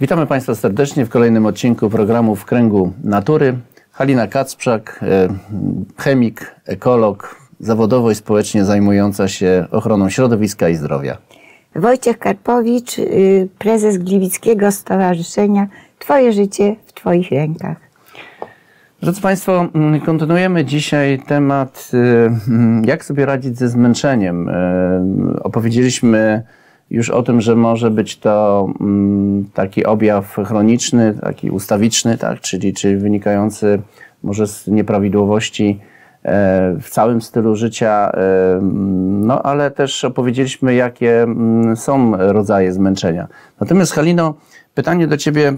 Witamy Państwa serdecznie w kolejnym odcinku programu W kręgu natury. Halina Kacprzak, chemik, ekolog, zawodowo i społecznie zajmująca się ochroną środowiska i zdrowia. Wojciech Karpowicz, prezes Gliwickiego Stowarzyszenia Twoje życie w Twoich rękach. Drodzy Państwo, kontynuujemy dzisiaj temat, jak sobie radzić ze zmęczeniem. Opowiedzieliśmy już o tym, że może być to taki objaw chroniczny, taki ustawiczny, tak? czyli wynikający może z nieprawidłowości w całym stylu życia, no ale też opowiedzieliśmy, jakie są rodzaje zmęczenia. Natomiast Halino, pytanie do Ciebie,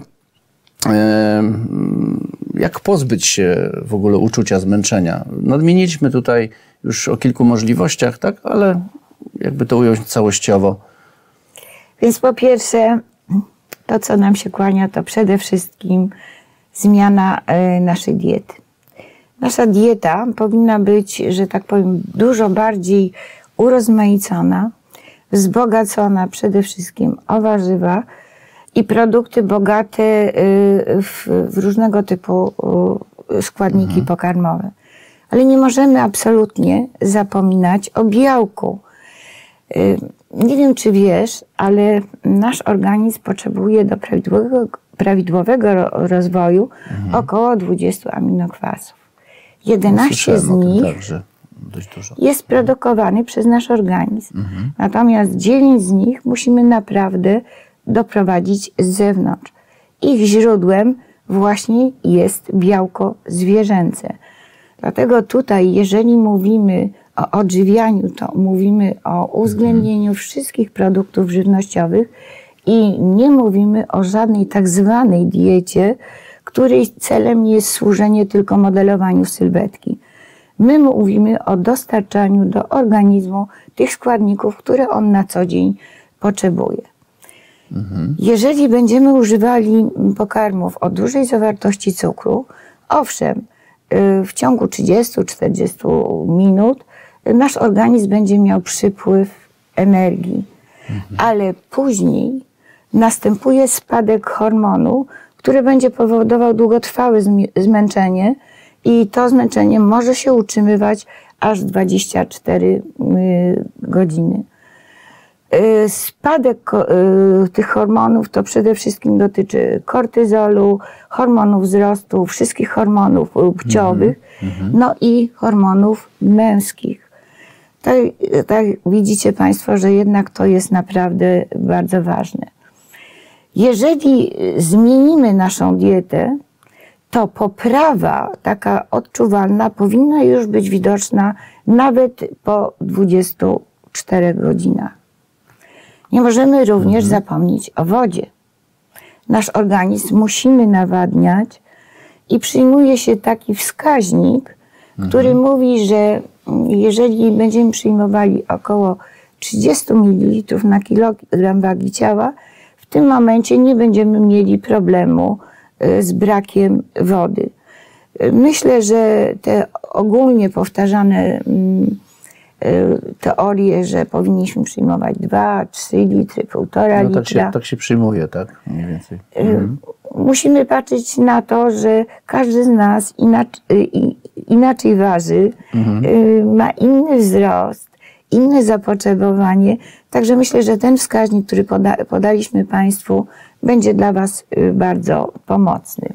jak pozbyć się w ogóle uczucia zmęczenia? Nadmieniliśmy tutaj już o kilku możliwościach, tak, ale jakby to ująć całościowo. Więc po pierwsze, to co nam się kłania, to przede wszystkim zmiana naszej diety. Nasza dieta powinna być, że tak powiem, dużo bardziej urozmaicona, wzbogacona przede wszystkim o warzywa i produkty bogate w różnego typu składniki pokarmowe. Ale nie możemy absolutnie zapominać o białku. Nie wiem, czy wiesz, ale nasz organizm potrzebuje do prawidłowego rozwoju około 20 aminokwasów. 11 z nich jest produkowane przez nasz organizm. Natomiast 9 z nich musimy naprawdę doprowadzić z zewnątrz. Ich źródłem właśnie jest białko zwierzęce. Dlatego tutaj, jeżeli mówimy o odżywianiu, to mówimy o uwzględnieniu wszystkich produktów żywnościowych i nie mówimy o żadnej tak zwanej diecie, której celem jest służenie tylko modelowaniu sylwetki. My mówimy o dostarczaniu do organizmu tych składników, które on na co dzień potrzebuje. Jeżeli będziemy używali pokarmów o dużej zawartości cukru, owszem, w ciągu 30-40 minut nasz organizm będzie miał przypływ energii, ale później następuje spadek hormonu, który będzie powodował długotrwałe zmęczenie i to zmęczenie może się utrzymywać aż 24 godziny. Spadek tych hormonów to przede wszystkim dotyczy kortyzolu, hormonów wzrostu, wszystkich hormonów płciowych, no i hormonów męskich. Tak widzicie Państwo, że jednak to jest naprawdę bardzo ważne. Jeżeli zmienimy naszą dietę, to poprawa taka odczuwalna powinna już być widoczna nawet po 24 godzinach. Nie możemy również zapomnieć o wodzie. Nasz organizm musimy nawadniać i przyjmuje się taki wskaźnik, który mówi, że jeżeli będziemy przyjmowali około 30 ml na kilogram wagi ciała, w tym momencie nie będziemy mieli problemu z brakiem wody. Myślę, że te ogólnie powtarzane teorie, że powinniśmy przyjmować 2-3 litry, 1,5 litra. Tak się przyjmuje, tak? Mniej więcej. Musimy patrzeć na to, że każdy z nas inaczej waży, ma inny wzrost, inne zapotrzebowanie. Także myślę, że ten wskaźnik, który podaliśmy Państwu, będzie dla Was bardzo pomocny.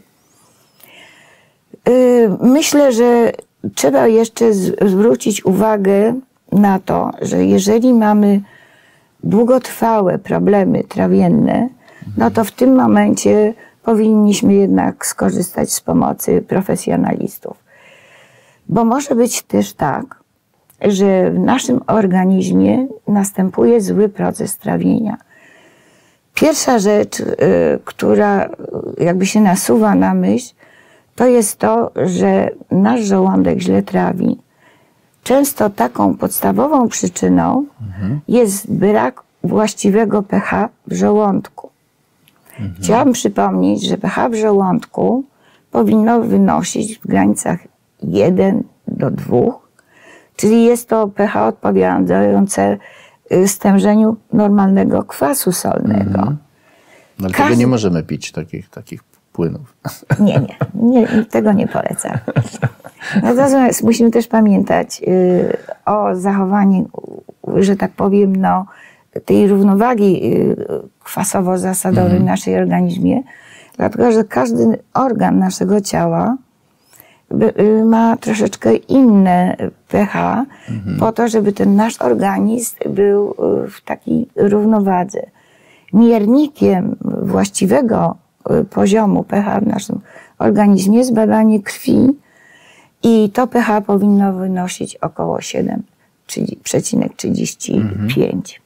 Myślę, że trzeba jeszcze zwrócić uwagę na to, że jeżeli mamy długotrwałe problemy trawienne, no to w tym momencie powinniśmy jednak skorzystać z pomocy profesjonalistów. Bo może być też tak, że w naszym organizmie następuje zły proces trawienia. Pierwsza rzecz, która jakby się nasuwa na myśl, to jest to, że nasz żołądek źle trawi. Często taką podstawową przyczyną jest brak właściwego pH w żołądku. Chciałam przypomnieć, że pH w żołądku powinno wynosić w granicach 1 do 2, czyli jest to pH odpowiadające stężeniu normalnego kwasu solnego. No, ale tego nie możemy pić, takich płynów. Nie, tego nie polecam. Natomiast musimy też pamiętać o zachowaniu, że tak powiem, no, tej równowagi kwasowo-zasadowej w naszym organizmie, dlatego że każdy organ naszego ciała ma troszeczkę inne pH po to, żeby ten nasz organizm był w takiej równowadze. Miernikiem właściwego poziomu pH w naszym organizmie jest badanie krwi i to pH powinno wynosić około 7,35.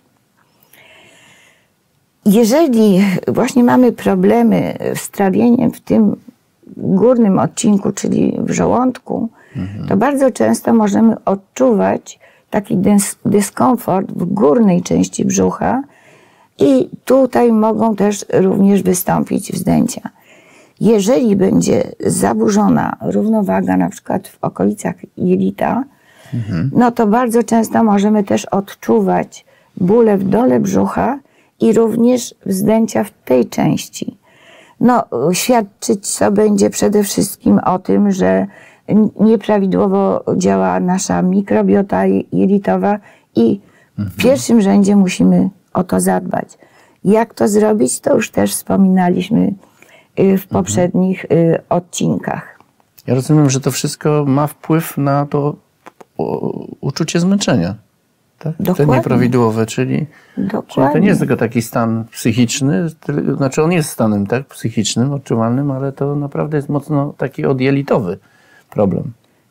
Jeżeli właśnie mamy problemy z trawieniem w tym górnym odcinku, czyli w żołądku, to bardzo często możemy odczuwać taki dyskomfort w górnej części brzucha i tutaj mogą też również wystąpić wzdęcia. Jeżeli będzie zaburzona równowaga na przykład w okolicach jelita, no to bardzo często możemy też odczuwać bóle w dole brzucha i również wzdęcia w tej części. No, świadczyć to będzie przede wszystkim o tym, że nieprawidłowo działa nasza mikrobiota jelitowa i w pierwszym rzędzie musimy o to zadbać. Jak to zrobić, to już też wspominaliśmy w poprzednich odcinkach. Ja rozumiem, że to wszystko ma wpływ na to uczucie zmęczenia. Tak? Dokładnie. Te nieprawidłowe, czyli to nie jest tylko taki stan psychiczny, znaczy on jest stanem tak, psychicznym, odczuwalnym, ale to naprawdę jest mocno taki odjelitowy problem.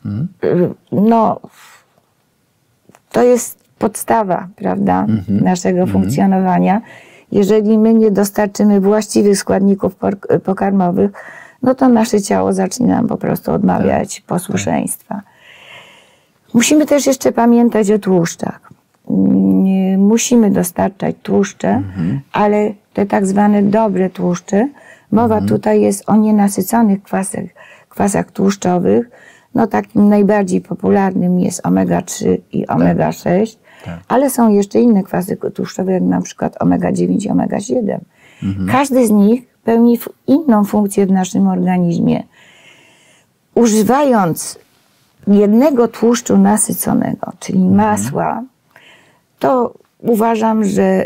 No, to jest podstawa, prawda, naszego funkcjonowania. Jeżeli my nie dostarczymy właściwych składników pokarmowych, no to nasze ciało zacznie nam po prostu odmawiać posłuszeństwa. Musimy też jeszcze pamiętać o tłuszczach. Musimy dostarczać tłuszcze, ale te tak zwane dobre tłuszcze, mowa tutaj jest o nienasyconych kwasach tłuszczowych. No takim najbardziej popularnym jest omega-3 i omega-6, ale są jeszcze inne kwasy tłuszczowe, jak na przykład omega-9 i omega-7. Każdy z nich pełni inną funkcję w naszym organizmie. Używając jednego tłuszczu nasyconego, czyli masła, to uważam, że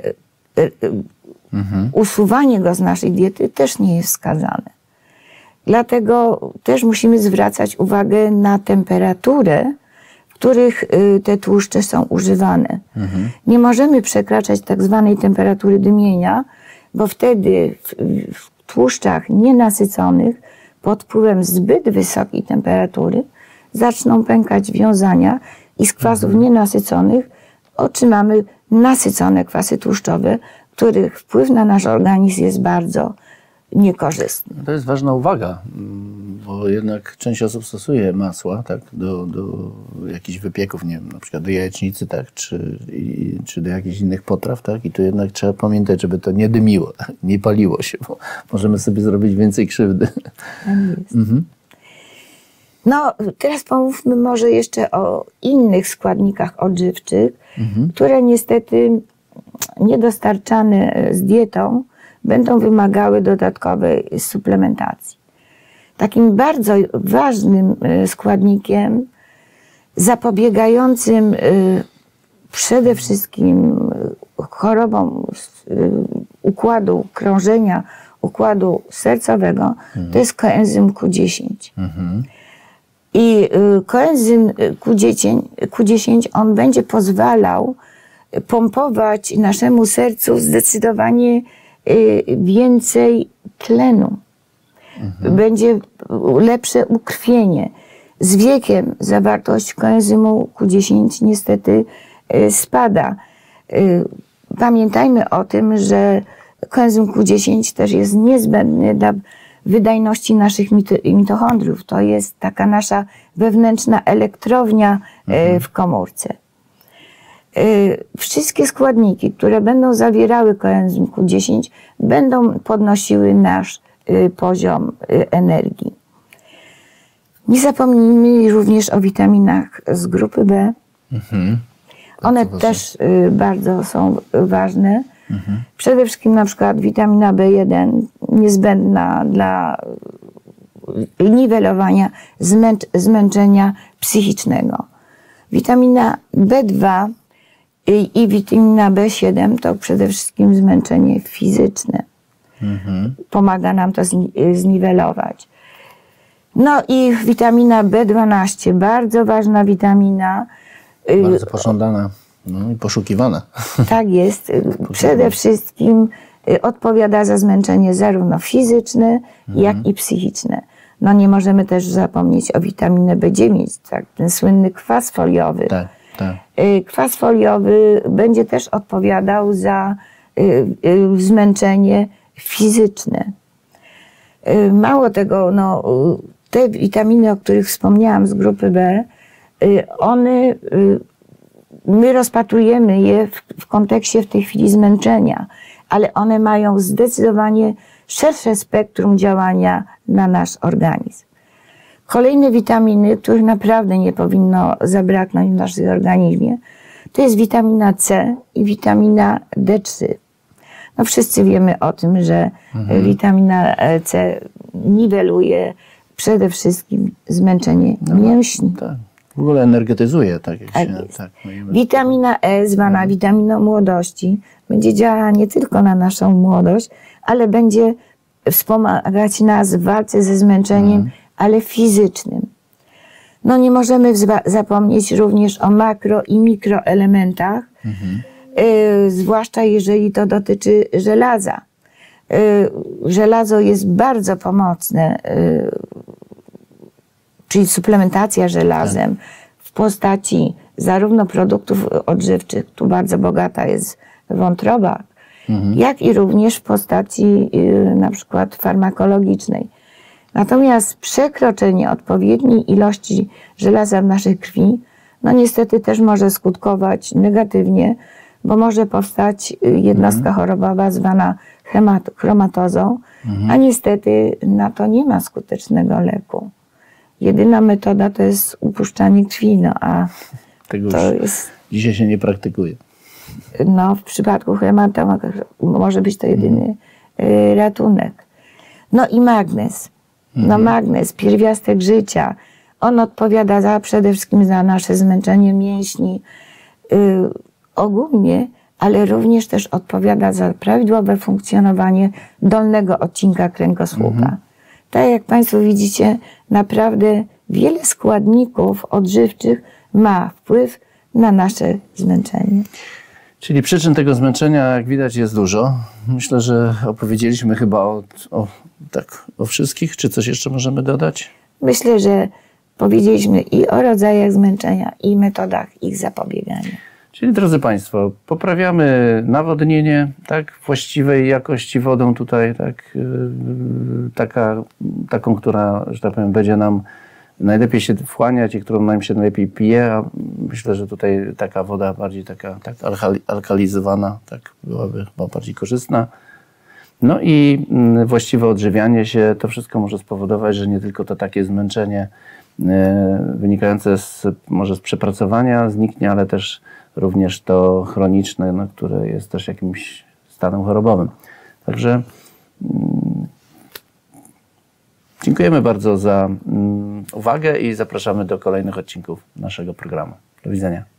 usuwanie go z naszej diety też nie jest wskazane. Dlatego też musimy zwracać uwagę na temperaturę, w których te tłuszcze są używane. Nie możemy przekraczać tak zwanej temperatury dymienia, bo wtedy w tłuszczach nienasyconych pod wpływem zbyt wysokiej temperatury zaczną pękać wiązania i z kwasów nienasyconych otrzymamy nasycone kwasy tłuszczowe, których wpływ na nasz organizm jest bardzo niekorzystny. To jest ważna uwaga, bo jednak część osób stosuje masła tak, do jakichś wypieków, nie wiem, na przykład do jajecznicy, tak, czy do jakichś innych potraw, tak, i tu jednak trzeba pamiętać, żeby to nie dymiło, tak, nie paliło się, bo możemy sobie zrobić więcej krzywdy. Tak jest. No, teraz pomówmy może jeszcze o innych składnikach odżywczych, które niestety niedostarczane z dietą będą wymagały dodatkowej suplementacji. Takim bardzo ważnym składnikiem zapobiegającym przede wszystkim chorobom układu krążenia, układu sercowego, to jest koenzym Q10. I koenzym Q10, on będzie pozwalał pompować naszemu sercu zdecydowanie więcej tlenu. Będzie lepsze ukrwienie. Z wiekiem zawartość koenzymu Q10 niestety spada. Pamiętajmy o tym, że koenzym Q10 też jest niezbędny dla wydajności naszych mitochondriów. To jest taka nasza wewnętrzna elektrownia w komórce. Wszystkie składniki, które będą zawierały koenzym Q10, będą podnosiły nasz poziom energii. Nie zapomnijmy również o witaminach z grupy B. One też bardzo są ważne, Przede wszystkim na przykład witamina B1 niezbędna dla niwelowania zmęczenia psychicznego. Witamina B2 i witamina B7 to przede wszystkim zmęczenie fizyczne. Pomaga nam to zniwelować. No i witamina B12, bardzo ważna witamina. Bardzo pożądana, no i poszukiwana. Tak jest. Przede wszystkim odpowiada za zmęczenie zarówno fizyczne, jak i psychiczne. No nie możemy też zapomnieć o witaminie B9, tak, ten słynny kwas foliowy. Tak, tak. Kwas foliowy będzie też odpowiadał za zmęczenie fizyczne. Mało tego, no, te witaminy, o których wspomniałam z grupy B, one, my rozpatrujemy je w kontekście w tej chwili zmęczenia, ale one mają zdecydowanie szersze spektrum działania na nasz organizm. Kolejne witaminy, których naprawdę nie powinno zabraknąć w naszym organizmie, to jest witamina C i witamina D3. No wszyscy wiemy o tym, że witamina C niweluje przede wszystkim zmęczenie mięśni. Tak. W ogóle energetyzuje, tak jak się... Tak, witamina E, zwana witaminą młodości, będzie działała nie tylko na naszą młodość, ale będzie wspomagać nas w walce ze zmęczeniem, ale fizycznym. No nie możemy zapomnieć również o makro i mikroelementach, zwłaszcza jeżeli to dotyczy żelaza. Żelazo jest bardzo pomocne, czyli suplementacja żelazem w postaci zarówno produktów odżywczych, tu bardzo bogata jest wątroba, jak i również w postaci na przykład farmakologicznej. Natomiast przekroczenie odpowiedniej ilości żelaza w naszej krwi, no niestety też może skutkować negatywnie, bo może powstać jednostka chorobowa zwana chromatozą, a niestety na to nie ma skutecznego leku. Jedyna metoda to jest upuszczanie krwi, no a tego to już jest... dzisiaj się nie praktykuje. No w przypadku hematoma może być to jedyny ratunek. No i magnez. No magnez, pierwiastek życia. On odpowiada przede wszystkim za nasze zmęczenie mięśni ogólnie, ale również też odpowiada za prawidłowe funkcjonowanie dolnego odcinka kręgosłupa. Tak jak Państwo widzicie, naprawdę wiele składników odżywczych ma wpływ na nasze zmęczenie. Czyli przyczyn tego zmęczenia, jak widać, jest dużo. Myślę, że opowiedzieliśmy chyba o wszystkich. Czy coś jeszcze możemy dodać? Myślę, że powiedzieliśmy i o rodzajach zmęczenia, i metodach ich zapobiegania. Czyli, drodzy Państwo, poprawiamy nawodnienie, tak, właściwej jakości wodą tutaj, tak, taką, która, że tak powiem, będzie nam najlepiej się wchłaniać i którą nam się najlepiej pije, a myślę, że tutaj taka woda bardziej taka alkalizowana, tak, byłaby chyba bardziej korzystna. No i właściwe odżywianie się, to wszystko może spowodować, że nie tylko to takie zmęczenie wynikające może z przepracowania zniknie, ale też również to chroniczne, no, które jest też jakimś stanem chorobowym. Także dziękujemy bardzo za uwagę i zapraszamy do kolejnych odcinków naszego programu. Do widzenia.